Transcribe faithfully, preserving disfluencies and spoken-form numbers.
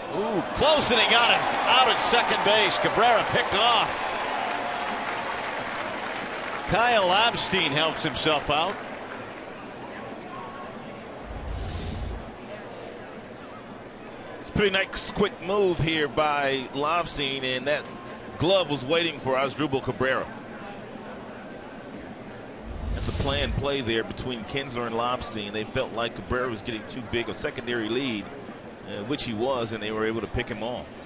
Ooh, close, and he got him out at second base. Cabrera picked off. Kyle Lobstein helps himself out. It's a pretty nice quick move here by Lobstein, and that glove was waiting for Asdrubal Cabrera. That's a planned play there between Kinsler and Lobstein. They felt like Cabrera was getting too big a secondary lead, uh, which he was, and they were able to pick him off.